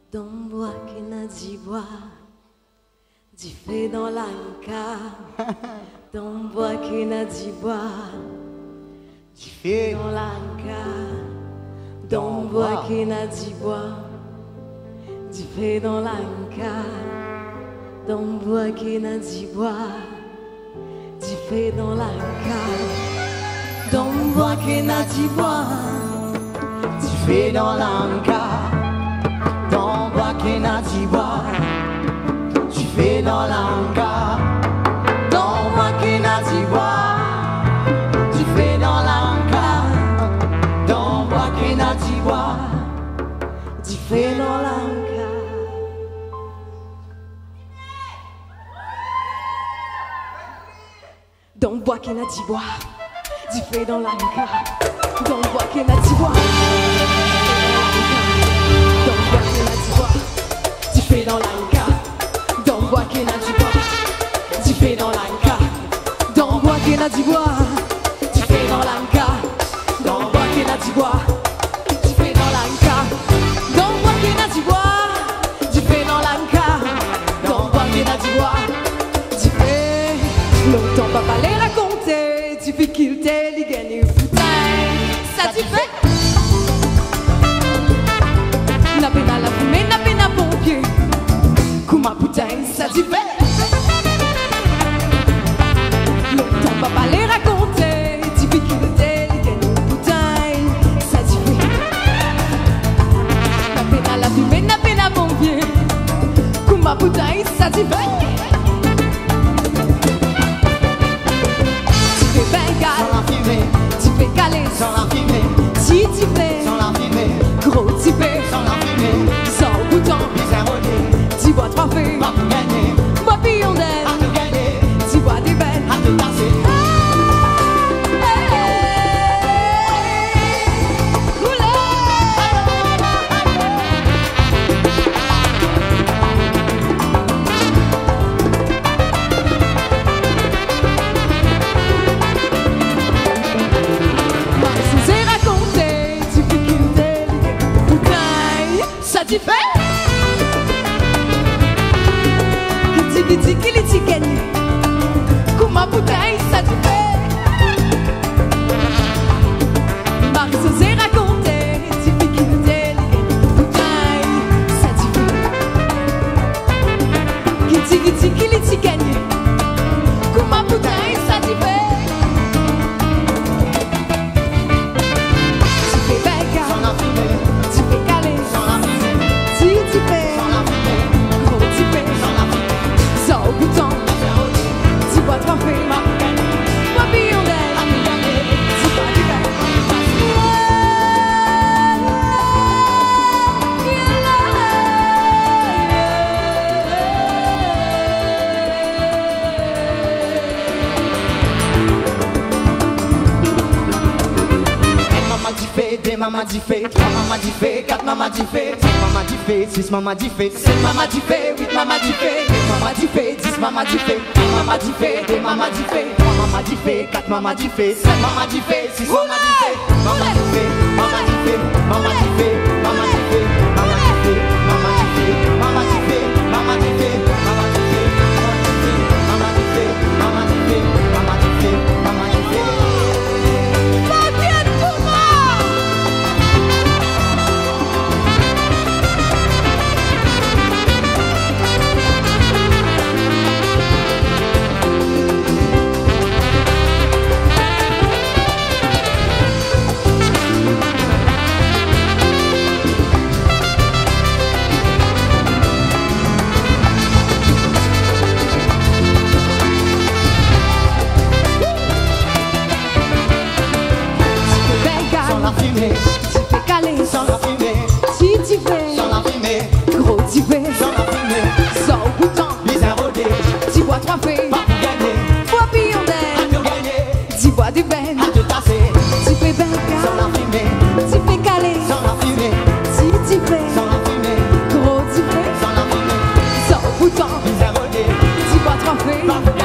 Dans le bois qui n'a dit bois, du fait dans l'anka. Dans le bois qui n'a dit bois, du fait dans l'anka. Dans le bois qui n'a dit bois, du fait dans l'anka. Dans le bois qui n'a dit bois, du fait dans l'anka. Dans le bois qui n'a dit bois, du fait dans l'anka. Dans le bois qui n'a dit bois, du fait dans l'anka. Dans le bois qui n'a dit bois, du fait dans l'anka. Dans le bois qui n'a dit bois, du fait dans l'anka. Dans le bois qui n'a dit bois, du fait dans l'anka. Dans le bois qui n'a dit bois, dans le bois qui n'a dit bois, du fait dans l'anka. Dans le bois qui n'a dit bois, du fait dans l'anka. Dans le bois qui n'a dit bois, du fait dans l'anka. Dans le bois qui n'a dit bois, du fait dans l'anka. Dans le bois qui n'a dit bois, du fait dans l'anka. Dans le bois qui n'a dit bois, du fait. Longtemps papa les raconter, difficulté, les gagner ça t'y fait. N'a peine à la fumée, n'a peine à pompier. Kuma bouteille, ça t'y fait. Longtemps papa les raconter, difficulté, les gagner bouteille, ça t'y fait. N'a peine à la fumée, n'a peine à pompier. Kuma bouteille, ça t'y fait. Tu fais bengal, sans la fumée. Tu fais caler, sans la fumée. Si tu fais, sans la fumée. Gros tu fais, sans la fumée. Sans bouton, bien rodé. Tu bois trois fées, pas pour gagner. Bois pillon d'aile, à te gagner. Tu bois des belles, à te tasser. Tu fais qui t'y gagne. Kuma bouteille, ça tu fais. Marie-José racontait, difficulté, bouteille, ça tu fais. Qui t'y gagne. Kuma bouteille, ça tu fais. Tu fais bagarre, sans la fumée. Tu fais caler, sans la fumée. Tu fais, sans la fumée. Gros tu fais, sans la fumée. Sans bouton, tu bois trois fées. Bois pillon d'aile, tu bois du vin. Deux mamas dit fait, trois mamas dit fait, quatre mamas dit fait, cinq mamas dit fait, six mamas dit fait, sept mamas dit fait, huit mamas dit fait, neuf mamas dit fait, dix mamas dit fait, un mamas dit fait, deux mamas dit fait, trois mamas dit fait, quatre mamas dit fait, cinq mamas dit fait, six mamas dit fait, mamas dit fait, mamas dit fait, mamas dit fait, mamas dit fait, mamas dit fait, mamas dit fait, mamas dit fait, mamas dit fait, mamas dit fait, mamas dit fait, mamas dit fait, mamas dit fait, mamas dit fait. Tu fais caler, sans la fumée. Si tu fais, sans la fumée. Gros tu fais, sans la fumée. Sans bouton, bien rodé. Tu bois trois fées, pas pour gagner. Bois pillon d'aile, à te gagner. Tu bois du vin, à te tasser. Tu fais bengal, sans la fumée. Tu fais caler, sans la fumée. Si tu fais, sans la fumée. Gros tu fais, sans la fumée. Sans bouton, bien rodé. Tu bois trois fées, pas pour